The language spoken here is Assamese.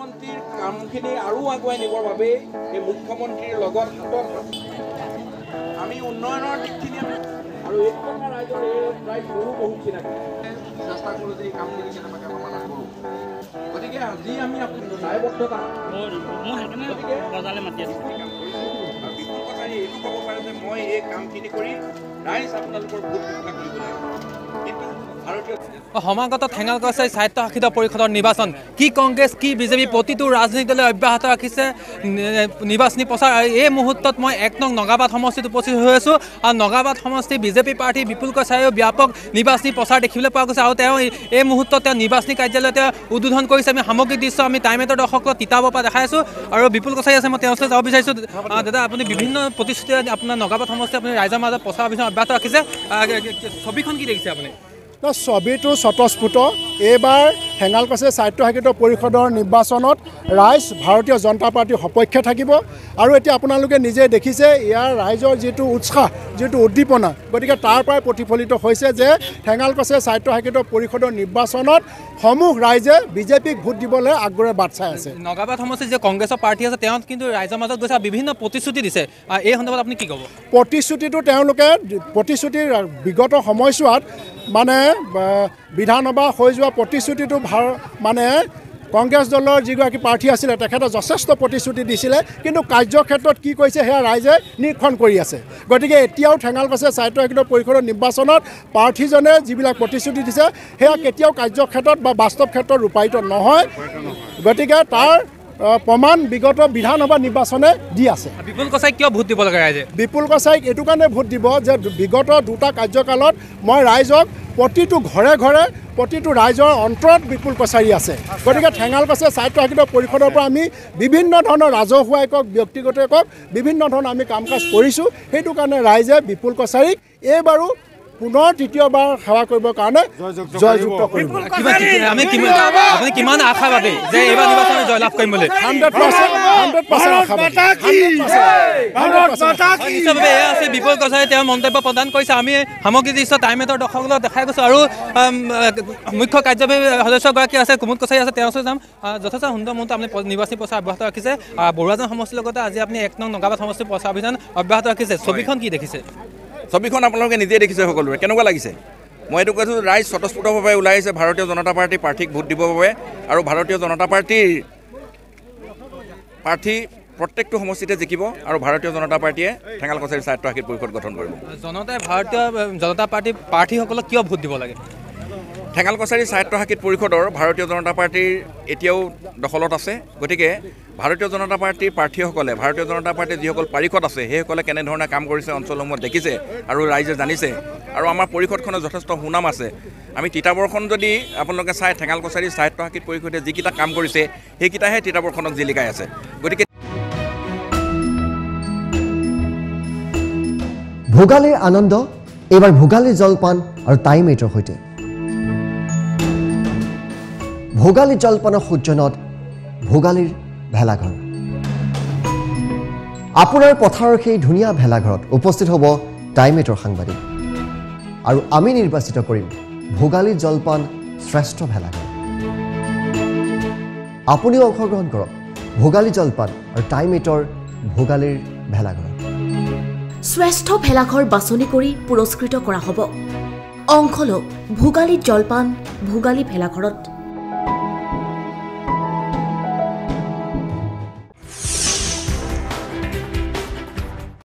মুখ্যমন্ত্ৰীৰ কামখিনি আৰু আগুৱাই নিবৰ বাবে এই মুখ্যমন্ত্ৰীৰ লগত হাতত আমি উন্নয়নৰ দিশখিনি আৰু এইখন ৰাইজৰ প্ৰায় বহু চিনাকি চেষ্টা কৰোঁ যে এই কামখিনি কেনেবাকৈ সমাধান কৰোঁ। গতিকে আজি আমি আপোনাৰ দায়বদ্ধতা এইটো ক'ব পাৰে যে মই এই কামখিনি কৰি ৰাইজ আপোনালোকৰ ভোট ঘোষণা কৰিব লাগিব। কিন্তু সমাগত ঠেঙালকছাৰী স্বায়ত্তশাসিত পৰিষদৰ নিৰ্বাচন কি কংগ্ৰেছ কি বিজেপি প্ৰতিটো ৰাজনৈতিক দলে অব্যাহত ৰাখিছে নিৰ্বাচনী প্ৰচাৰ। এই মুহূৰ্তত মই ১ নং নগাবাদ সমষ্টিত উপস্থিত হৈ আছোঁ আৰু নগাবাদ সমষ্টি বিজেপি প্ৰাৰ্থী বিপুল কছাৰীয়েও ব্যাপক নিৰ্বাচনী প্ৰচাৰ দেখিবলৈ পোৱা গৈছে আৰু তেওঁ এই মুহূৰ্তত তেওঁ নিৰ্বাচনী কাৰ্যালয়তে উদ্বোধন কৰিছে। আমি সামগ্ৰিক দৃশ্য আমি টাইম এইটৰ দৰ্শকক তিতাবৰ পৰা দেখাই আছোঁ আৰু বিপুল কছাৰী আছে, মই তেওঁৰ ওচৰলৈ যাব বিচাৰিছোঁ। দাদা আপুনি বিভিন্ন প্ৰতিশ্ৰুতি আপোনাৰ নগাবাদ সমষ্টি আপুনি ৰাইজৰ মাজত প্ৰচাৰ অভিযান অব্যাহত ৰাখিছে, ছবিখন কি দেখিছে আপুনি? ছবিটো স্বতঃস্ফূৰ্ত। এইবাৰ ঠেঙালকছাৰী স্বায়ত্তশাসিত পৰিষদৰ নিৰ্বাচনত ৰাইজ ভাৰতীয় জনতা পাৰ্টীৰ সপক্ষে থাকিব আৰু এতিয়া আপোনালোকে নিজে দেখিছে ইয়াৰ ৰাইজৰ যিটো উৎসাহ যিটো উদ্দীপনা, গতিকে তাৰ পৰাই প্ৰতিফলিত হৈছে যে ঠেঙালকছাৰী স্বায়ত্তশাসিত পৰিষদৰ নিৰ্বাচনত সমূহ ৰাইজে বিজেপিক ভোট দিবলৈ আগ্ৰহে বাট চাই আছে। নগাবাদ সমষ্টিত যে কংগ্ৰেছৰ প্ৰাৰ্থী আছে তেওঁ কিন্তু ৰাইজৰ মাজত গৈছে বিভিন্ন প্ৰতিশ্ৰুতি দিছে, এই সন্দৰ্ভত আপুনি কি ক'ব? প্ৰতিশ্ৰুতিটো তেওঁলোকে প্ৰতিশ্ৰুতিৰ বিগত সময়ছোৱাত মানে বিধানসভা হৈ যোৱা প্ৰতিশ্ৰুতিটো মানে কংগ্ৰেছ দলৰ যিগৰাকী প্ৰাৰ্থী আছিলে তেখেতে যথেষ্ট প্ৰতিশ্ৰুতি দিছিলে, কিন্তু কাৰ্যক্ষেত্ৰত কি কৰিছে সেয়া ৰাইজে নিৰীক্ষণ কৰি আছে। গতিকে এতিয়াও ঠেঙালকছাৰী স্বায়ত্তশাসিত পৰিষদৰ নিৰ্বাচনত প্ৰাৰ্থীজনে যিবিলাক প্ৰতিশ্ৰুতি দিছে সেয়া কেতিয়াও কাৰ্যক্ষেত্ৰত বা বাস্তৱ ক্ষেত্ৰত ৰূপায়িত নহয়। গতিকে তাৰ প্ৰমাণ বিগত বিধানসভা নিৰ্বাচনে দি আছে। বিপুল কছাৰীক কিয় ভোট দিব লাগে ৰাইজে? বিপুল কছাৰীক এইটো কাৰণে ভোট দিব যে বিগত দুটা কাৰ্যকালত মই ৰাইজক প্ৰতিটো ঘৰে ঘৰে প্ৰতিটো ৰাইজৰ অন্তৰত বিপুল কছাৰী আছে। গতিকে ঠেঙালকছাৰী স্বায়ত্তশাসিত পৰিষদৰ পৰা আমি বিভিন্ন ধৰণৰ ৰাজহুৱাই কওক ব্যক্তিগতই কওক বিভিন্ন ধৰণৰ আমি কাম কাজ কৰিছোঁ। সেইটো কাৰণে ৰাইজে বিপুল কছাৰীক এইবাৰো পুনৰ তৃতীয়বাৰ সেৱা কৰিবৰ কাৰণে জয়যুক্ত কৰিব। আপুনি কিমান আশাবাদী যে এইবাৰ নিৰ্বাচনত জয়লাভ কৰিম বুলি? 100% এয়া আছে বিপুল কছাৰীয়ে তেওঁ মন্তব্য প্ৰদান কৰিছে। আমি সামগ্ৰিক দৃশ্য টাইম এইটৰ দৰ্শকলৈ দেখাই গৈছোঁ আৰু মুখ্য কাৰ্যবাহী সদস্যগৰাকী আছে কুমুদ কছাৰী আছে, তেওঁৰ ওচৰত যাম। যথেষ্ট সুন্দৰ মুহূৰ্ত আপুনি নিৰ্বাচনী প্ৰচাৰ অব্যাহত ৰাখিছে। বৰুৱাজান সমষ্টিৰ লগতে আজি আপুনি 1 নং নগাবাদ সমষ্টিৰ প্ৰচাৰ অভিযান অব্যাহত ৰাখিছে। ছবিখন কি দেখিছে? ছবিখন আপোনালোকে নিজে দেখিছে সকলোৰে, কেনেকুৱা লাগিছে? মই এইটো কৈছোঁ ৰাইজ স্বতঃস্ফূৰ্তভাৱে ওলাই আহিছে ভাৰতীয় জনতা পাৰ্টীৰ প্ৰাৰ্থীক ভোট দিবৰ বাবে আৰু ভাৰতীয় জনতা পাৰ্টীৰ প্ৰাৰ্থী প্ৰত্যেকটো সমষ্টিতে জিকিব আৰু ভাৰতীয় জনতা পাৰ্টীয়ে ঠেঙালকছাৰী স্বায়ত্তশাসিত পৰিষদ গঠন কৰিব। জনতাই ভাৰতীয় জনতা পাৰ্টীৰ প্ৰাৰ্থীসকলক কিয় ভোট দিব লাগে? ঠেঙালকছাৰী স্বায়ত্তশাসিত পৰিষদৰ ভাৰতীয় জনতা পাৰ্টীৰ এতিয়াও দখলত আছে। গতিকে ভাৰতীয় জনতা পাৰ্টীৰ প্ৰাৰ্থীসকলে ভাৰতীয় জনতা পাৰ্টীৰ যিসকল পাৰিষদ আছে সেইসকলে কেনেধৰণে কাম কৰিছে অঞ্চলসমূহত দেখিছে আৰু ৰাইজে জানিছে আৰু আমাৰ পৰিষদখনৰ যথেষ্ট সুনাম আছে। আমি তিতাবৰখন যদি আপোনালোকে চাই ঠেঙালকছাৰী স্বায়ত্তশাসিত পৰিষদে যিকেইটা কাম কৰিছে সেইকেইটাহে তিতাবৰখনক জিলিকাই আছে। গতিকে ভোগালীৰ আনন্দ এইবাৰ ভোগালীৰ জলপান আৰু টাইম এইটৰ সৈতে। ভোগালী জলপানৰ সূৰ্যনত ভোগালীৰ ভেলাঘৰ। আপোনাৰ পথাৰৰ সেই ধুনীয়া ভেলাঘৰত উপস্থিত হ'ব টাইম এইটৰ সাংবাদিক আৰু আমি নিৰ্বাচিত কৰিম ভোগালী জলপান শ্ৰেষ্ঠ ভেলাঘৰ। আপুনিও অংশগ্ৰহণ কৰক ভোগালী জলপান আৰু টাইম এইটৰ ভোগালীৰ ভেলাঘৰত। শ্ৰেষ্ঠ ভেলাঘৰ বাছনি কৰি পুৰস্কৃত কৰা হ'ব। অংশ লওক ভোগালী জলপান ভোগালী ভেলাঘৰত।